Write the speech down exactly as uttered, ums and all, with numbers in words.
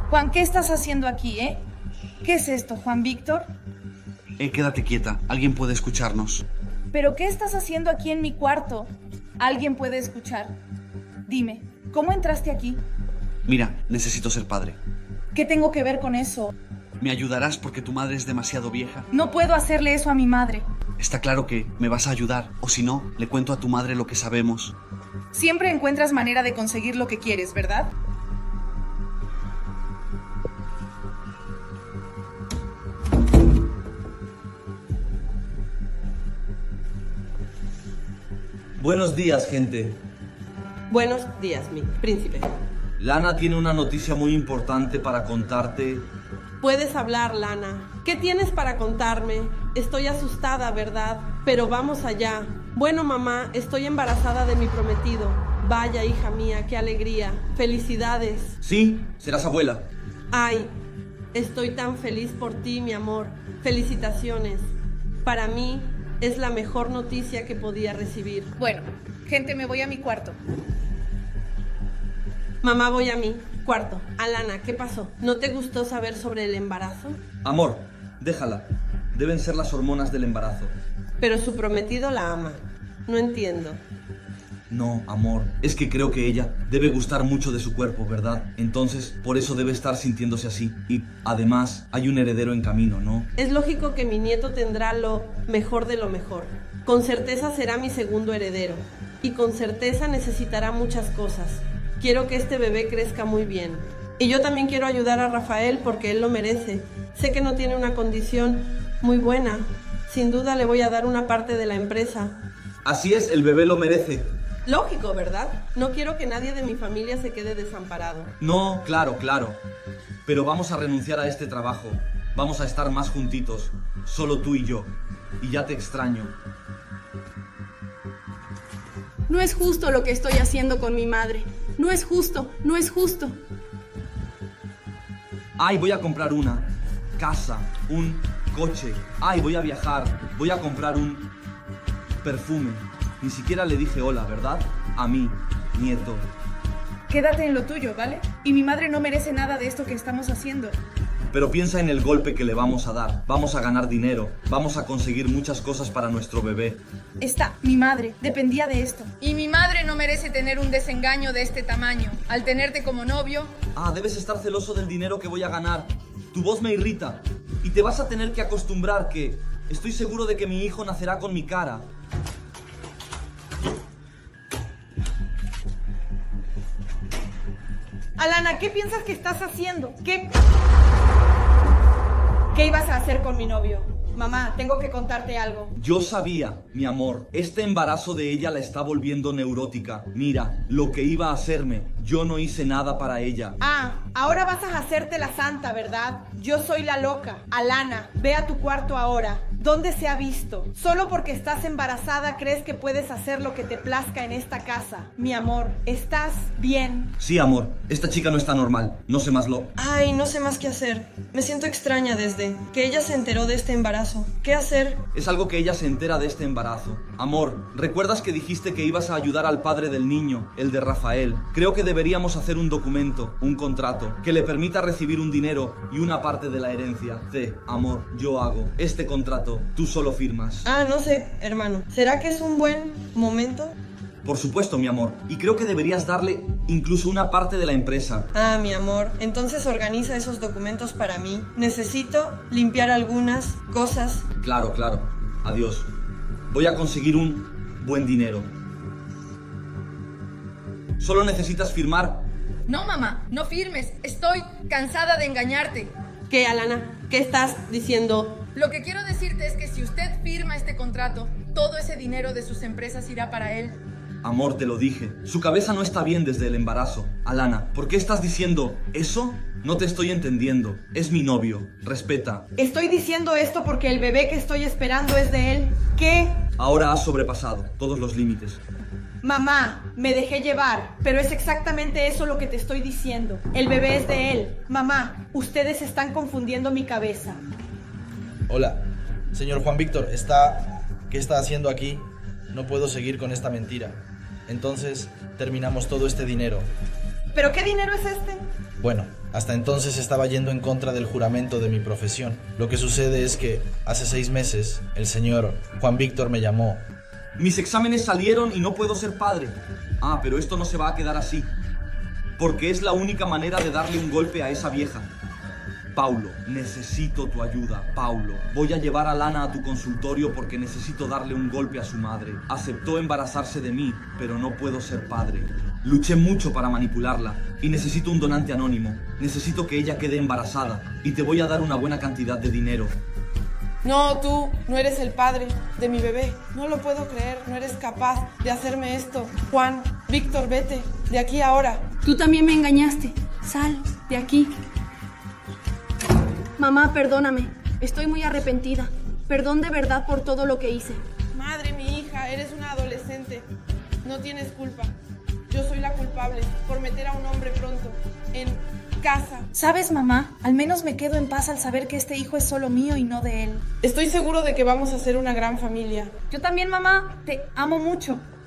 Juan, ¿qué estás haciendo aquí, eh? ¿Qué es esto, Juan Víctor? Eh, quédate quieta. Alguien puede escucharnos. ¿Pero qué estás haciendo aquí en mi cuarto? Alguien puede escuchar. Dime, ¿cómo entraste aquí? Mira, necesito ser padre. ¿Qué tengo que ver con eso? ¿Me ayudarás porque tu madre es demasiado vieja? No puedo hacerle eso a mi madre. Está claro que me vas a ayudar, o si no, le cuento a tu madre lo que sabemos. Siempre encuentras manera de conseguir lo que quieres, ¿verdad? Buenos días, gente. Buenos días, mi príncipe. Lana tiene una noticia muy importante para contarte. Puedes hablar, Lana. ¿Qué tienes para contarme? Estoy asustada, ¿verdad? Pero vamos allá. Bueno, mamá, estoy embarazada de mi prometido. Vaya, hija mía, qué alegría. Felicidades. Sí, serás abuela. Ay, estoy tan feliz por ti, mi amor. Felicitaciones. Para mí es la mejor noticia que podía recibir. Bueno, gente, me voy a mi cuarto. Mamá, voy a mi cuarto. Alana, ¿qué pasó? ¿No te gustó saber sobre el embarazo? Amor, déjala. Deben ser las hormonas del embarazo. Pero su prometido la ama. No entiendo. No, amor, es que creo que ella debe gustar mucho de su cuerpo, ¿verdad? Entonces, por eso debe estar sintiéndose así. Y, además, hay un heredero en camino, ¿no? Es lógico que mi nieto tendrá lo mejor de lo mejor. Con certeza será mi segundo heredero. Y con certeza necesitará muchas cosas. Quiero que este bebé crezca muy bien. Y yo también quiero ayudar a Rafael porque él lo merece. Sé que no tiene una condición muy buena. Sin duda le voy a dar una parte de la empresa. Así es, el bebé lo merece. Lógico, ¿verdad? No quiero que nadie de mi familia se quede desamparado. No, claro, claro. Pero vamos a renunciar a este trabajo. Vamos a estar más juntitos. Solo tú y yo. Y ya te extraño. No es justo lo que estoy haciendo con mi madre. No es justo, no es justo. Ay, voy a comprar una casa, un coche. Ay, voy a viajar. Voy a comprar un perfume. Ni siquiera le dije hola, ¿verdad? A mí, nieto. Quédate en lo tuyo, ¿vale? Y mi madre no merece nada de esto que estamos haciendo. Pero piensa en el golpe que le vamos a dar. Vamos a ganar dinero. Vamos a conseguir muchas cosas para nuestro bebé. Esta, mi madre, dependía de esto. Y mi madre no merece tener un desengaño de este tamaño. Al tenerte como novio... Ah, debes estar celoso del dinero que voy a ganar. Tu voz me irrita. Y te vas a tener que acostumbrar que... Estoy seguro de que mi hijo nacerá con mi cara. Alana, ¿qué piensas que estás haciendo? ¿Qué? ¿Qué ibas a hacer con mi novio? Mamá, tengo que contarte algo. Yo sabía, mi amor, este embarazo de ella la está volviendo neurótica. Mira, lo que iba a hacerme, yo no hice nada para ella. Ah, ahora vas a hacerte la santa, ¿verdad? Yo soy la loca. Alana, ve a tu cuarto ahora. ¿Dónde se ha visto? Solo porque estás embarazada crees que puedes hacer lo que te plazca en esta casa. Mi amor, ¿estás bien? Sí, amor, esta chica no está normal. No sé más lo... Ay, no sé más qué hacer. Me siento extraña desde que ella se enteró de este embarazo. ¿Qué hacer? Es algo que ella se entera de este embarazo. Amor, ¿recuerdas que dijiste que ibas a ayudar al padre del niño, el de Rafael? Creo que deberíamos hacer un documento, un contrato, que le permita recibir un dinero y una parte de la herencia. Sí, amor, yo hago este contrato. Tú solo firmas. Ah, no sé, hermano. ¿Será que es un buen momento? Por supuesto, mi amor. Y creo que deberías darle incluso una parte de la empresa. Ah, mi amor. Entonces organiza esos documentos para mí. Necesito limpiar algunas cosas. Claro, claro. Adiós. Voy a conseguir un buen dinero. Solo necesitas firmar. No, mamá, no firmes. Estoy cansada de engañarte. ¿Qué, Alana? ¿Qué estás diciendo? Lo que quiero decirte es que si usted firma este contrato, todo ese dinero de sus empresas irá para él. Amor, te lo dije. Su cabeza no está bien desde el embarazo. Alana, ¿por qué estás diciendo eso? No te estoy entendiendo. Es mi novio. Respeta. Estoy diciendo esto porque el bebé que estoy esperando es de él. ¿Qué? Ahora has sobrepasado todos los límites. Mamá, me dejé llevar, pero es exactamente eso lo que te estoy diciendo. El bebé es de él. Mamá, ustedes están confundiendo mi cabeza. Hola, señor Juan Víctor, ¿está... ¿qué está haciendo aquí? No puedo seguir con esta mentira. Entonces, terminamos todo este dinero. ¿Pero qué dinero es este? Bueno, Hasta entonces estaba yendo en contra del juramento de mi profesión. Lo que sucede es que hace seis meses el señor Juan Víctor me llamó. Mis exámenes salieron y no puedo ser padre. Ah, pero esto no se va a quedar así. Porque es la única manera de darle un golpe a esa vieja. Paulo, necesito tu ayuda, Paulo. Voy a llevar a Lana a tu consultorio porque necesito darle un golpe a su madre. Aceptó embarazarse de mí, pero no puedo ser padre. Luché mucho para manipularla y necesito un donante anónimo. Necesito que ella quede embarazada y te voy a dar una buena cantidad de dinero. No, tú no eres el padre de mi bebé. No lo puedo creer, no eres capaz de hacerme esto. Juan, Víctor, vete, de aquí ahora. Tú también me engañaste. Sal de aquí. Mamá, perdóname. Estoy muy arrepentida. Perdón de verdad por todo lo que hice. Madre, mi hija, eres una adolescente. No tienes culpa. Yo soy la culpable por meter a un hombre pronto en casa. ¿Sabes, mamá? Al menos me quedo en paz al saber que este hijo es solo mío y no de él. Estoy seguro de que vamos a ser una gran familia. Yo también, mamá. Te amo mucho.